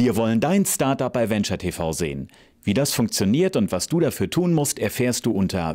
Wir wollen dein Startup bei Venture TV sehen. Wie das funktioniert und was du dafür tun musst, erfährst du unter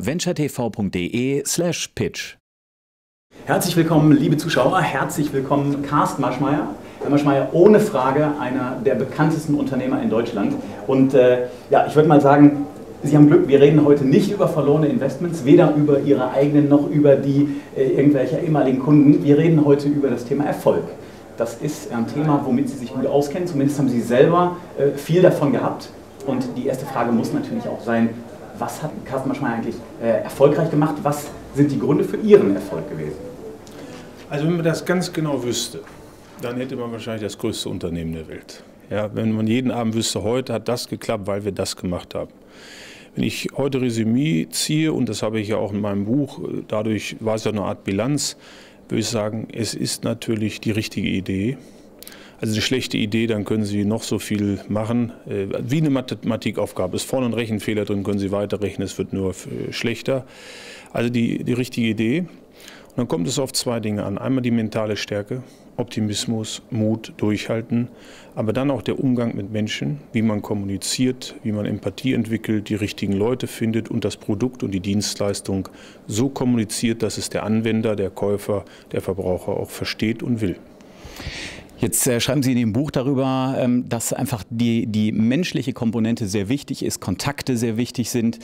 venturetv.de/pitch. Herzlich willkommen, liebe Zuschauer, herzlich willkommen Carsten Maschmeyer. Herr Maschmeyer, ohne Frage einer der bekanntesten Unternehmer in Deutschland. Und ja, ich würde mal sagen, Sie haben Glück, wir reden heute nicht über verlorene Investments, weder über Ihre eigenen noch über die irgendwelcher ehemaligen Kunden. Wir reden heute über das Thema Erfolg. Das ist ein Thema, womit Sie sich gut auskennen, zumindest haben Sie selber viel davon gehabt. Und die erste Frage muss natürlich auch sein, was hat Carsten Maschmeyer eigentlich erfolgreich gemacht? Was sind die Gründe für Ihren Erfolg gewesen? Also wenn man das ganz genau wüsste, dann hätte man wahrscheinlich das größte Unternehmen der Welt. Ja, wenn man jeden Abend wüsste, heute hat das geklappt, weil wir das gemacht haben. Wenn ich heute Resümee ziehe, und das habe ich ja auch in meinem Buch, dadurch war es ja eine Art Bilanz, würde ich sagen, es ist natürlich die richtige Idee. Also eine schlechte Idee, dann können Sie noch so viel machen. Wie eine Mathematikaufgabe. Ist vorne ein Rechenfehler drin, können Sie weiterrechnen, es wird nur schlechter. Also die richtige Idee. Und dann kommt es auf zwei Dinge an. Einmal die mentale Stärke, Optimismus, Mut, Durchhalten, aber dann auch der Umgang mit Menschen, wie man kommuniziert, wie man Empathie entwickelt, die richtigen Leute findet und das Produkt und die Dienstleistung so kommuniziert, dass es der Anwender, der Käufer, der Verbraucher auch versteht und will. Jetzt schreiben Sie in dem Buch darüber, dass einfach die menschliche Komponente sehr wichtig ist, Kontakte sehr wichtig sind.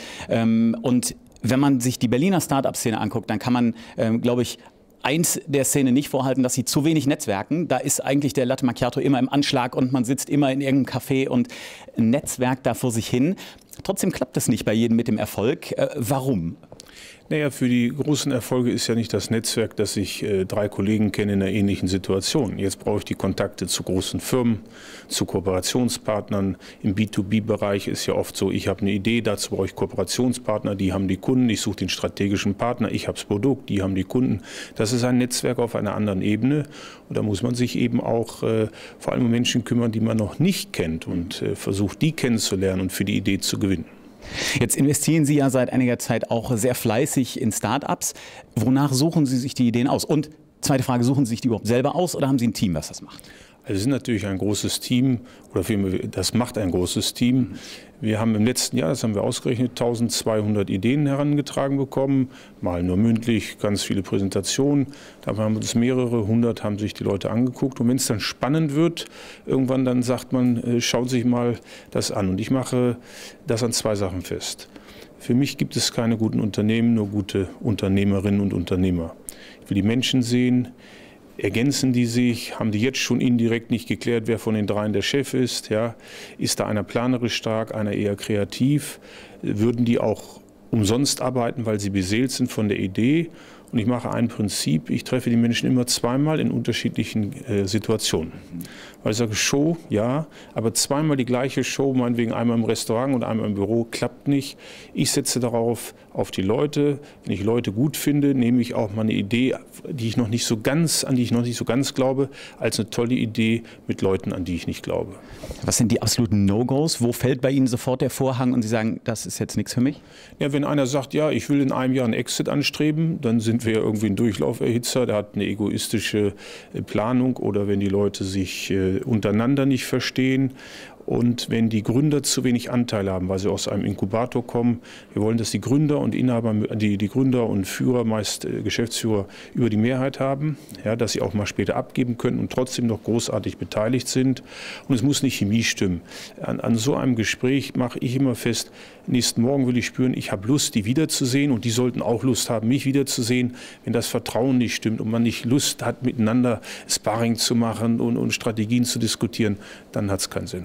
Und wenn man sich die Berliner Start-up-Szene anguckt, dann kann man, glaube ich, eins der Szene nicht vorhalten, dass sie zu wenig netzwerken. Da ist eigentlich der Latte Macchiato immer im Anschlag und man sitzt immer in irgendeinem Café und Netzwerk da vor sich hin. Trotzdem klappt es nicht bei jedem mit dem Erfolg. Warum? Naja, für die großen Erfolge ist ja nicht das Netzwerk, dass ich 3 Kollegen kenne in einer ähnlichen Situation. Jetzt brauche ich die Kontakte zu großen Firmen, zu Kooperationspartnern. Im B2B-Bereich ist ja oft so, ich habe eine Idee, dazu brauche ich Kooperationspartner, die haben die Kunden, ich suche den strategischen Partner, ich habe das Produkt, die haben die Kunden. Das ist ein Netzwerk auf einer anderen Ebene und da muss man sich eben auch vor allem um Menschen kümmern, die man noch nicht kennt und versucht, die kennenzulernen und für die Idee zu gewinnen. Jetzt investieren Sie ja seit einiger Zeit auch sehr fleißig in Start-ups. Wonach suchen Sie sich die Ideen aus? Und zweite Frage, suchen Sie sich die überhaupt selber aus oder haben Sie ein Team, was das macht? Also es ist natürlich ein großes Team, oder vielmehr, das macht ein großes Team. Wir haben im letzten Jahr, das haben wir ausgerechnet, 1200 Ideen herangetragen bekommen, mal nur mündlich, ganz viele Präsentationen. Da haben uns mehrere hundert, haben sich die Leute angeguckt. Und wenn es dann spannend wird, irgendwann dann sagt man, schaut sich mal das an. Und ich mache das an 2 Sachen fest. Für mich gibt es keine guten Unternehmen, nur gute Unternehmerinnen und Unternehmer. Ich will die Menschen sehen. Ergänzen die sich? Haben die jetzt schon indirekt nicht geklärt, wer von den 3 der Chef ist? Ja? Ist da einer planerisch stark, einer eher kreativ? Würden die auch umsonst arbeiten, weil sie beseelt sind von der Idee? Und ich mache ein Prinzip, ich treffe die Menschen immer zweimal in unterschiedlichen Situationen. Weil ich sage, Show, ja, aber zweimal die gleiche Show, meinetwegen einmal im Restaurant und einmal im Büro, klappt nicht. Ich setze darauf, auf die Leute. Wenn ich Leute gut finde, nehme ich auch mal eine Idee, an die ich noch nicht so ganz glaube, als eine tolle Idee mit Leuten, an die ich nicht glaube. Was sind die absoluten No-Gos? Wo fällt bei Ihnen sofort der Vorhang und Sie sagen, das ist jetzt nichts für mich? Ja, wenn einer sagt, ja, ich will in einem Jahr einen Exit anstreben, dann sind wir irgendwie ein Durchlauferhitzer, der hat eine egoistische Planung, oder wenn die Leute sich untereinander nicht verstehen und wenn die Gründer zu wenig Anteil haben, weil sie aus einem Inkubator kommen. Wir wollen, dass die Gründer und Inhaber, die Gründer und Führer, meist Geschäftsführer, über die Mehrheit haben, ja, dass sie auch mal später abgeben können und trotzdem noch großartig beteiligt sind. Und es muss nicht Chemie stimmen. An so einem Gespräch mache ich immer fest, nächsten Morgen will ich spüren, ich habe Lust, die wiederzusehen, und die sollten auch Lust haben, mich wiederzusehen. Wenn das Vertrauen nicht stimmt und man nicht Lust hat, miteinander Sparring zu machen und Strategien zu diskutieren, dann hat es keinen Sinn.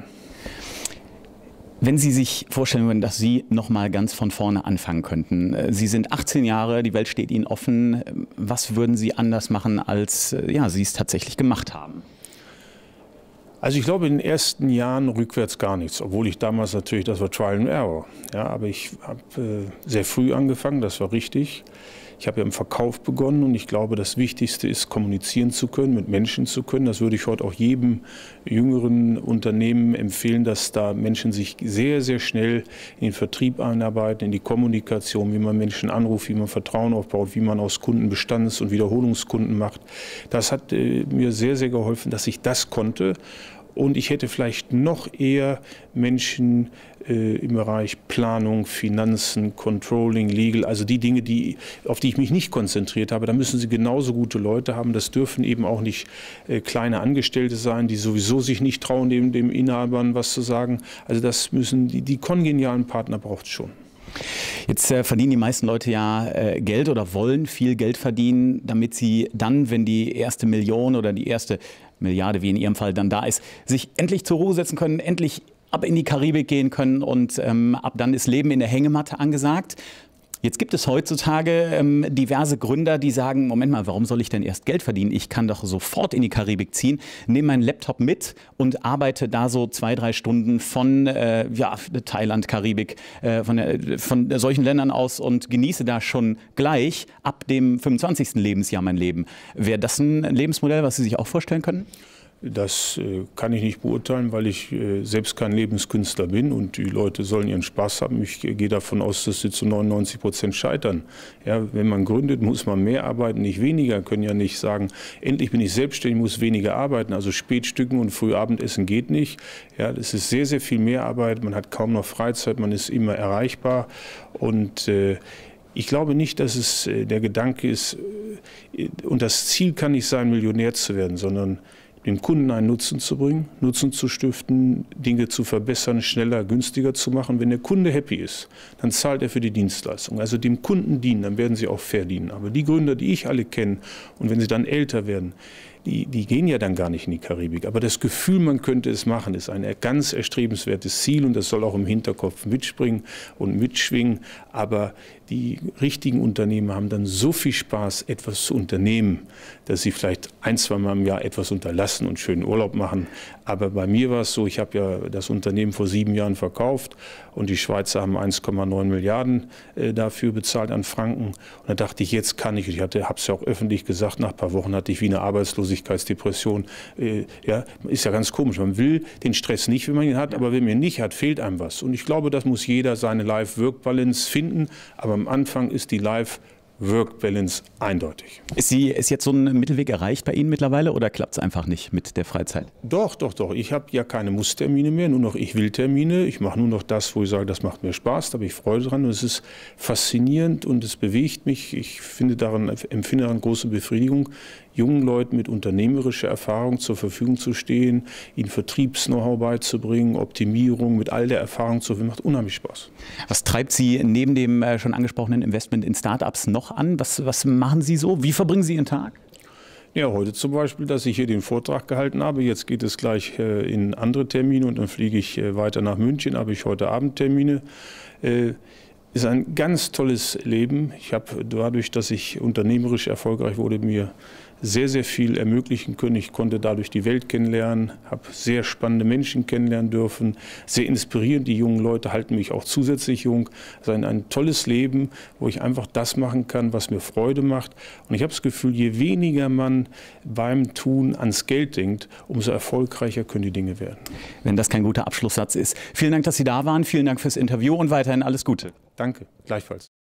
Wenn Sie sich vorstellen würden, dass Sie noch mal ganz von vorne anfangen könnten. Sie sind 18 Jahre, die Welt steht Ihnen offen. Was würden Sie anders machen, als ja, Sie es tatsächlich gemacht haben? Also ich glaube, in den ersten Jahren rückwärts gar nichts, obwohl ich damals natürlich, das war Trial and Error. Ja, aber ich habe sehr früh angefangen, das war richtig. Ich habe ja im Verkauf begonnen und ich glaube, das Wichtigste ist, kommunizieren zu können, mit Menschen zu können. Das würde ich heute auch jedem jüngeren Unternehmen empfehlen, dass da Menschen sich sehr, sehr schnell in den Vertrieb einarbeiten, in die Kommunikation, wie man Menschen anruft, wie man Vertrauen aufbaut, wie man aus Kunden Bestands- und Wiederholungskunden macht. Das hat mir sehr, sehr geholfen, dass ich das konnte. Und ich hätte vielleicht noch eher Menschen im Bereich Planung, Finanzen, Controlling, Legal, also die Dinge, auf die ich mich nicht konzentriert habe. Da müssen Sie genauso gute Leute haben. Das dürfen eben auch nicht kleine Angestellte sein, die sowieso sich nicht trauen, dem Inhabern was zu sagen. Also das müssen die kongenialen Partner braucht es schon. Jetzt verdienen die meisten Leute ja Geld oder wollen viel Geld verdienen, damit sie dann, wenn die erste Million oder die erste Milliarde, wie in Ihrem Fall, dann da ist, sich endlich zur Ruhe setzen können, endlich ab in die Karibik gehen können und ab dann ist Leben in der Hängematte angesagt. Jetzt gibt es heutzutage diverse Gründer, die sagen, Moment mal, warum soll ich denn erst Geld verdienen? Ich kann doch sofort in die Karibik ziehen, nehme meinen Laptop mit und arbeite da so 2, 3 Stunden von Thailand, Karibik, von solchen Ländern aus und genieße da schon gleich ab dem 25. Lebensjahr mein Leben. Wäre das ein Lebensmodell, was Sie sich auch vorstellen können? Das kann ich nicht beurteilen, weil ich selbst kein Lebenskünstler bin und die Leute sollen ihren Spaß haben. Ich gehe davon aus, dass sie zu 99% scheitern. Ja, wenn man gründet, muss man mehr arbeiten, nicht weniger. Können ja nicht sagen, endlich bin ich selbstständig, muss weniger arbeiten. Also Spätstücken und Frühabendessen geht nicht. Ja, das ist sehr, sehr viel mehr Arbeit. Man hat kaum noch Freizeit, man ist immer erreichbar. Und ich glaube nicht, dass es der Gedanke ist, und das Ziel kann nicht sein, Millionär zu werden, sondern dem Kunden einen Nutzen zu bringen, Nutzen zu stiften, Dinge zu verbessern, schneller, günstiger zu machen. Wenn der Kunde happy ist, dann zahlt er für die Dienstleistung. Also dem Kunden dienen, dann werden sie auch verdienen. Aber die Gründer, die ich alle kenne, und wenn sie dann älter werden, die gehen ja dann gar nicht in die Karibik. Aber das Gefühl, man könnte es machen, ist ein ganz erstrebenswertes Ziel und das soll auch im Hinterkopf mitspringen und mitschwingen. Aber die richtigen Unternehmer haben dann so viel Spaß, etwas zu unternehmen, dass sie vielleicht 1, 2 Mal im Jahr etwas unterlassen und schönen Urlaub machen. Aber bei mir war es so, ich habe ja das Unternehmen vor 7 Jahren verkauft und die Schweizer haben 1,9 Milliarden dafür bezahlt an Franken. Und da dachte ich, jetzt kann ich habe es ja auch öffentlich gesagt, nach ein paar Wochen hatte ich wie eine Arbeitslosigkeitsdepression. Ja, ist ja ganz komisch. Man will den Stress nicht, wenn man ihn hat, aber wenn man ihn nicht hat, fehlt einem was. Und ich glaube, das muss jeder seine Life-Work-Balance finden. Aber am Anfang ist die Life-Work-Balance eindeutig. Ist jetzt so ein Mittelweg erreicht bei Ihnen mittlerweile oder klappt es einfach nicht mit der Freizeit? Doch. Ich habe ja keine Musstermine mehr, nur noch ich will Termine. Ich mache nur noch das, wo ich sage, das macht mir Spaß, da habe ich Freude dran. Und es ist faszinierend und es bewegt mich. Ich empfinde daran große Befriedigung, jungen Leuten mit unternehmerischer Erfahrung zur Verfügung zu stehen, ihnen Vertriebs-Know-how beizubringen, Optimierung mit all der Erfahrung zu finden, macht unheimlich Spaß. Was treibt Sie neben dem schon angesprochenen Investment in Startups noch an? Was machen Sie so? Wie verbringen Sie Ihren Tag? Ja, heute zum Beispiel, dass ich hier den Vortrag gehalten habe. Jetzt geht es gleich in andere Termine und dann fliege ich weiter nach München, habe ich heute Abend Termine. Ist ein ganz tolles Leben. Ich habe dadurch, dass ich unternehmerisch erfolgreich wurde, mir sehr, sehr viel ermöglichen können. Ich konnte dadurch die Welt kennenlernen, habe sehr spannende Menschen kennenlernen dürfen, sehr inspirierend. Die jungen Leute halten mich auch zusätzlich jung. Es ist ein tolles Leben, wo ich einfach das machen kann, was mir Freude macht. Und ich habe das Gefühl, je weniger man beim Tun ans Geld denkt, umso erfolgreicher können die Dinge werden. Wenn das kein guter Abschlusssatz ist. Vielen Dank, dass Sie da waren. Vielen Dank fürs Interview und weiterhin alles Gute. Danke, gleichfalls.